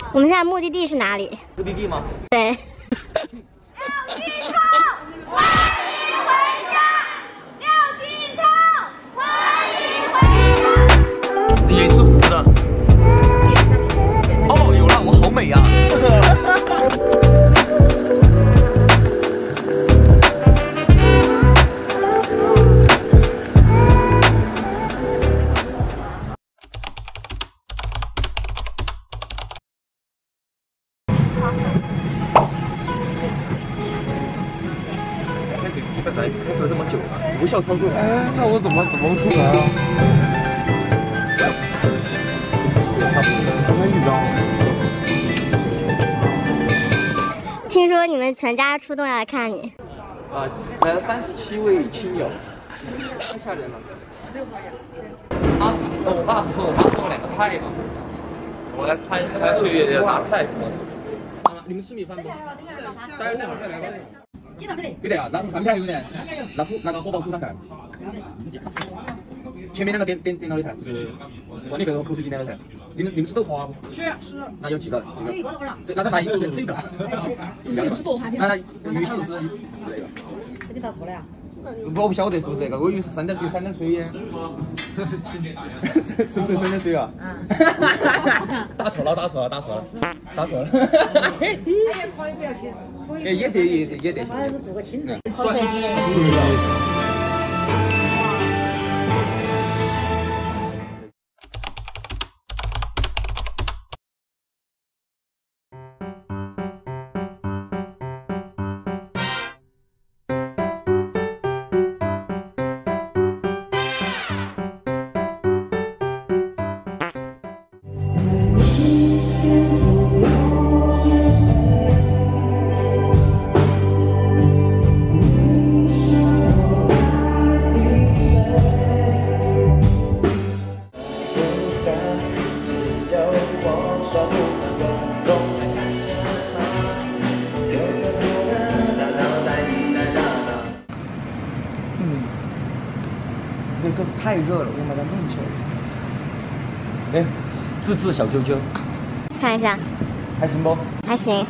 我们现在目的地是哪里？ 目的地吗？ 对。 也是糊的。哦，有了，我好美呀！开始了这么久了，无效操作。哎，那我怎么出来啊？差不多，什么一张？ 听说你们全家出动要来看你。 来了37位亲友，太吓人了。16号呀。啊，我爸和我妈做了2个菜嘛，我来看一下去拿菜。你们吃米饭不？待会儿再来吧。对的呀，拿出3片有没得？拿个火爆煮3片。前面2个点到的菜，就是酸的那个口水鸡蛋的菜。你们吃豆花不？吃。那有几个？这那再来一个，这个。吃豆花片。那鱼小是这个。这你咋错了呀？我不晓得是不是这个，我以为是3点水耶。是不是3点水啊？打错了。哎，可以不要去。也得。好像是做个亲子。口水鸡。那个太热了，我把它弄起来。哎，自制小揪揪， 看一下， 还行不？ 还行。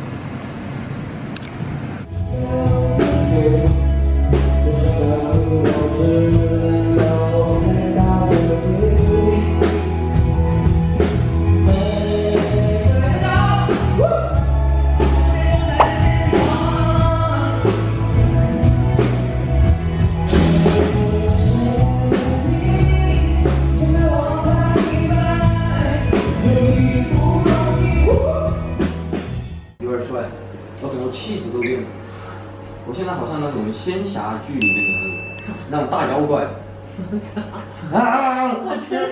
有点帅，我感觉气质都变了。我现在好像那种仙侠剧里面的那种大妖怪。我天！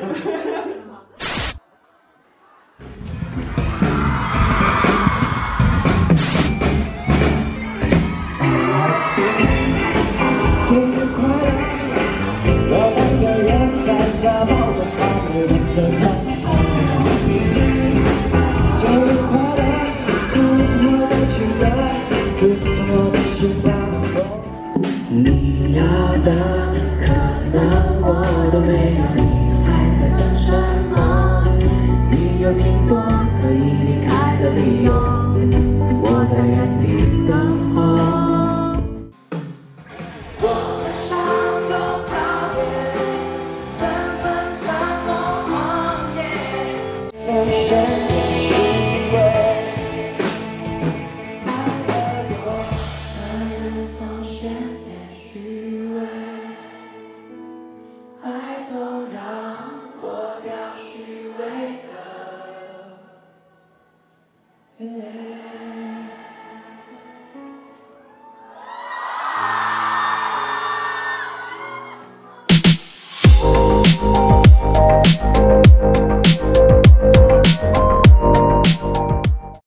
你要的可能我都没有，你还在等什么？你有挺多可以离开的理由，我在原地等候。我的伤又告别，纷纷散落荒野，总是你虚伪。Yeah.